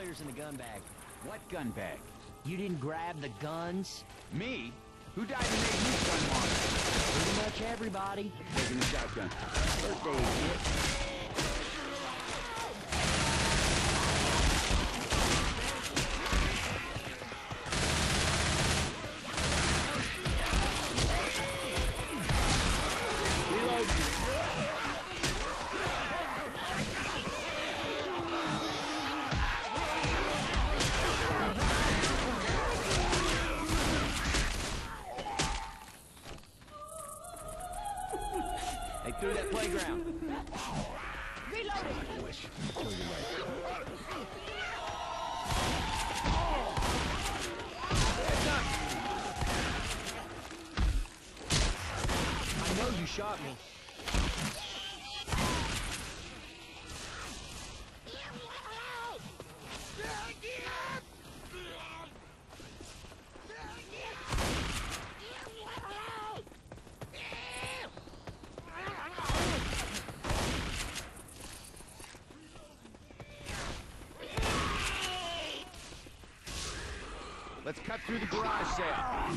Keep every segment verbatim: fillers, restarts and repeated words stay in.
lighters in the gun bag. What gun bag? You didn't grab the guns? Me? Who died and made you gun monster? Pretty much everybody. Taking the shotgun. First aid kit. They threw that playground. Reloading. I wish. Kill your right. I know you shot me. Let's cut through the garage sale.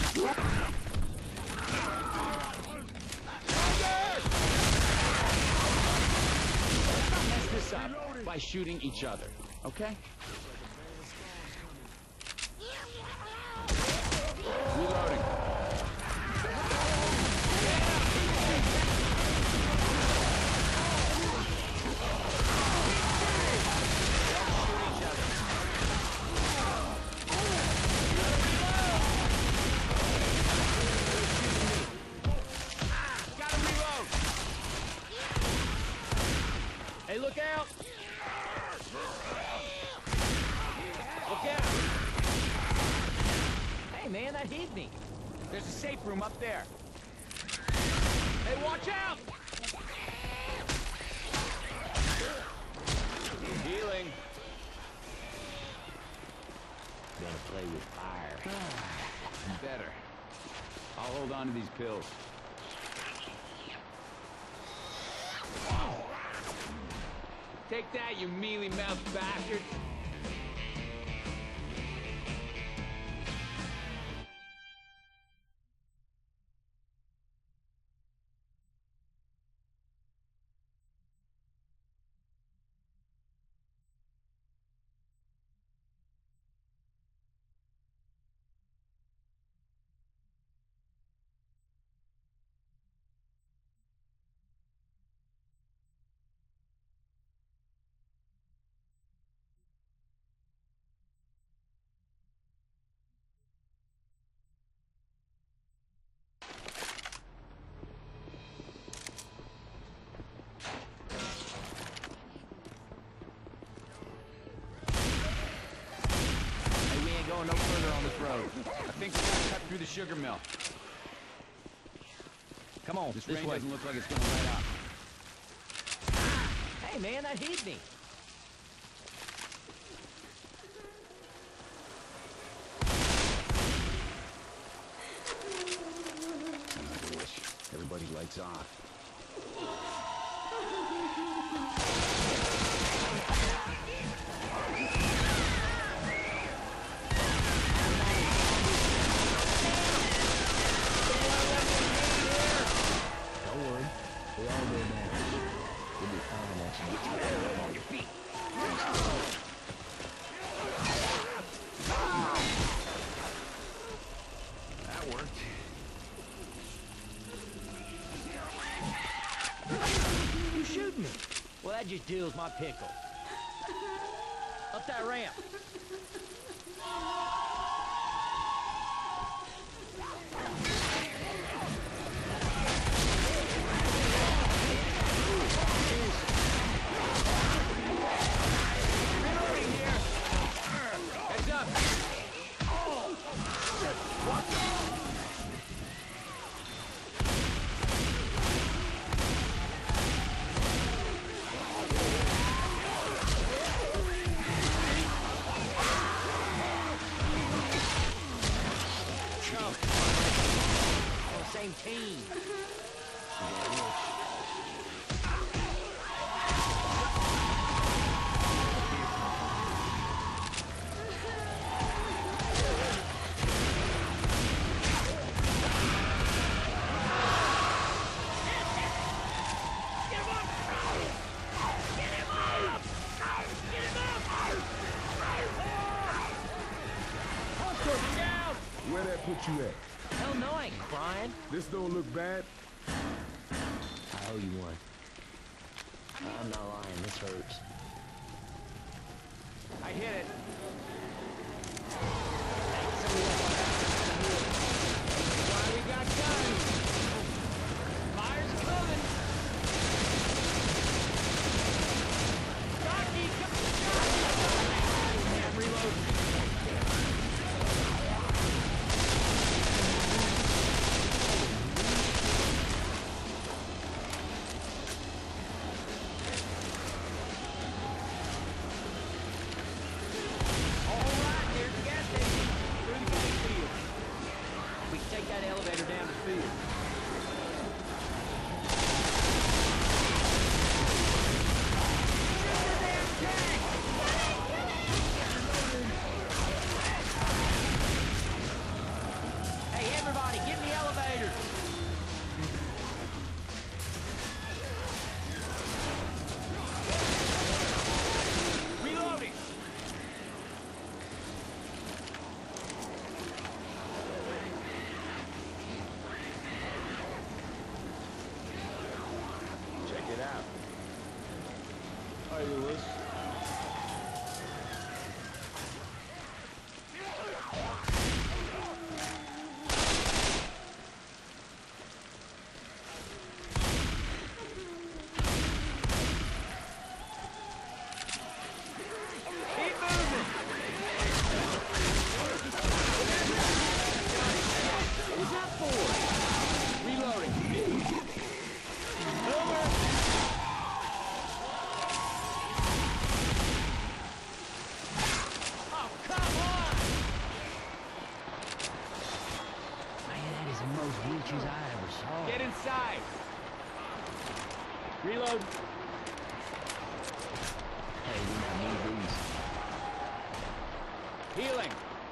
Mess this up by shooting each other, okay? Reloading. Hey, look out! Look out! Hey, man, that hit me. There's a safe room up there. Hey, watch out! Healing. Gonna play with fire. Better. I'll hold on to these pills. Take that, you mealy-mouthed bastard! Going no further on this road. I think we gotta cut through the sugar mill. Come on, This, this rain way. doesn't look like it's gonna let up. Hey, man, that hit me. I wish everybody lights off. That worked. You shooting me? Well, that just deals my pickle. Up that ramp. Heads up! Same team. put you at? Hell no, I ain't crying. This don't look bad. I owe you one. I'm not lying, this hurts. I hit it. Why we got guns? Fire's coming. Jockey, come on! I'm reloading. Get inside. Reload. Hey, we might need these. Healing.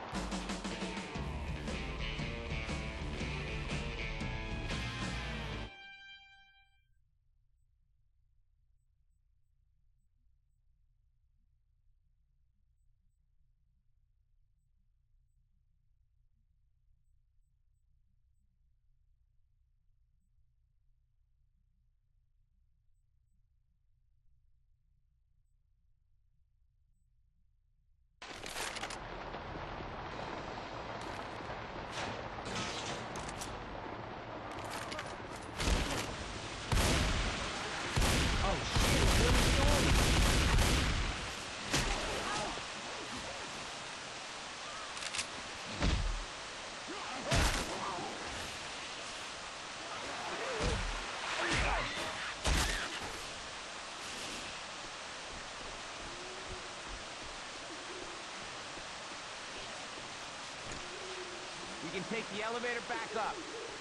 We can take the elevator back up.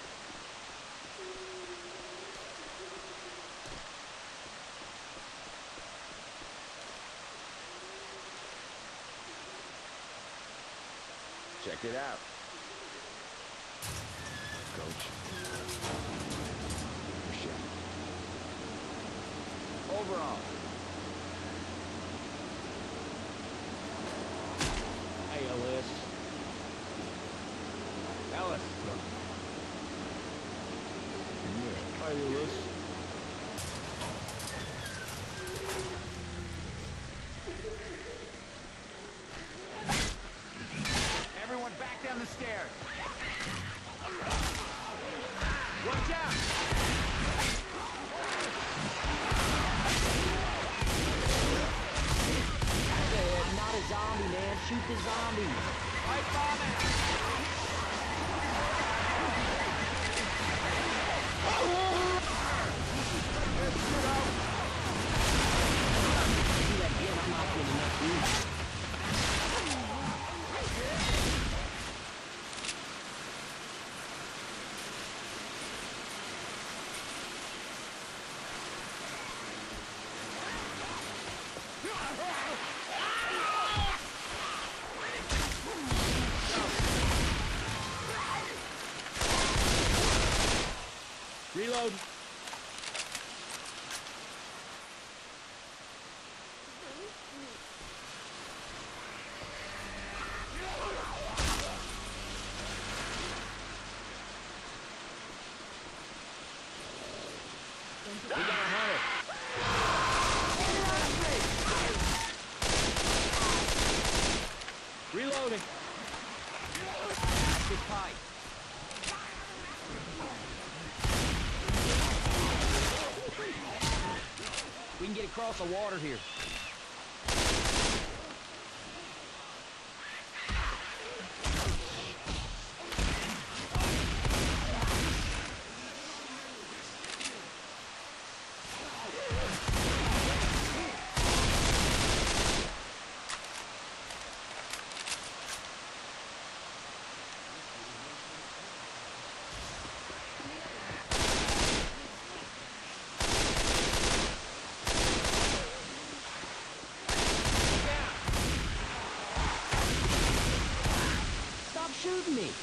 Check it out. Coach. Michelle. Overall. Hey, Ellis. Ellis. Yeah. Hi, Ellis. Everyone back down the stairs. Watch out! Hey, not a zombie, man. Shoot the zombies. Pipe bomb out! Do that again, I'm not getting enough food. Reload. Reloading. Active pipe. We can get across the water here. Shooting me.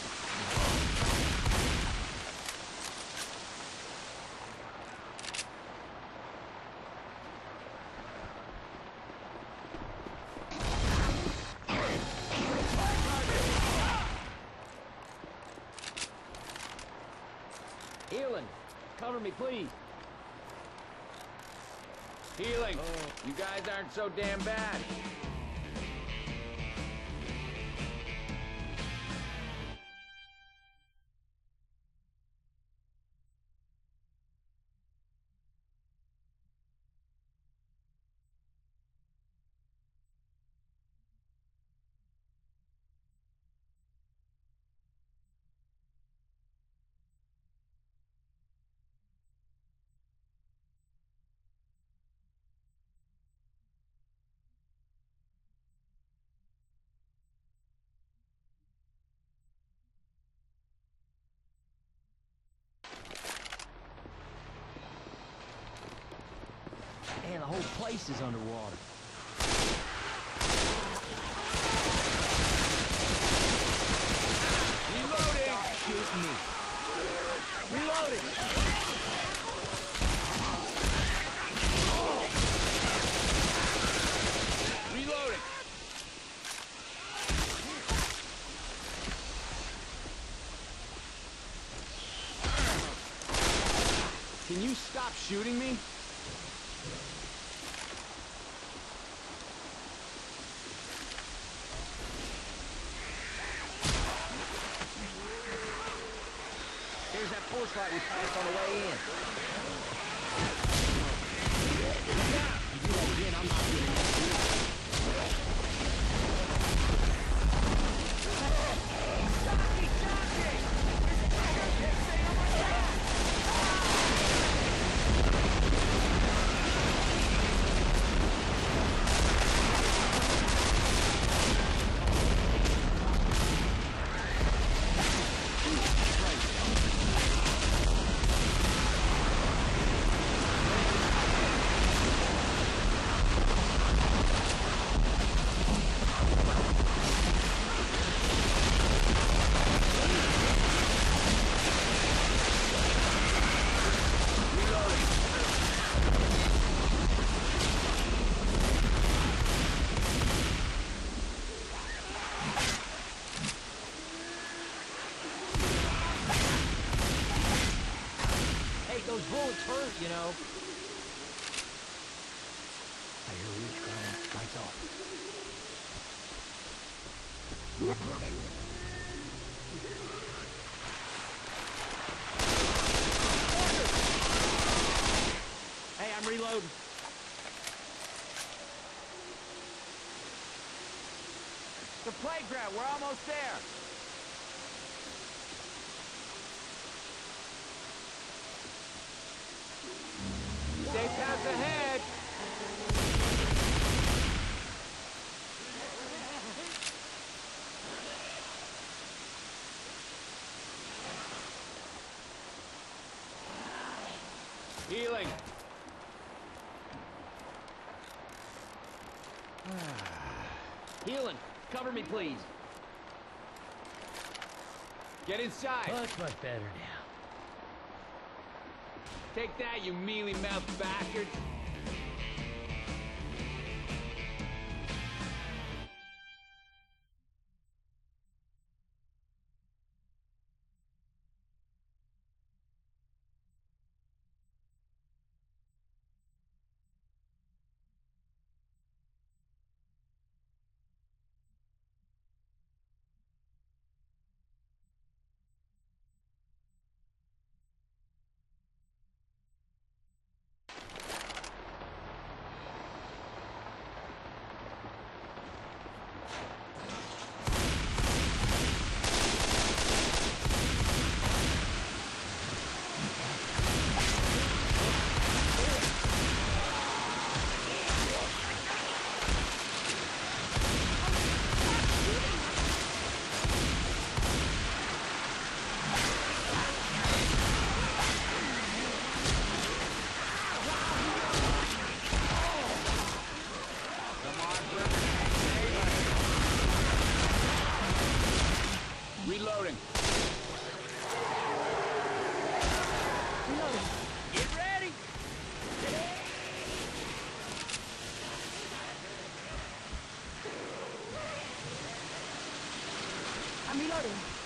Healing. Cover me, please. Healing. Oh. You guys aren't so damn bad. Man, the whole place is underwater. Reloading! Stop shooting me. Reloading! Reloading! Can you stop shooting me? Here's that porch light we passed on the way in. You do that again, I'm not getting that. Those bullets hurt, you know. I hear a reach crying. Lights off. Hey, I'm reloading. The playground, we're almost there. Safe house ahead! Healing! Healing. Cover me, please. Get inside! Much, much better now. Take that, you mealy-mouthed bastards! Reloading. Reloading. Get ready! I'm reloading.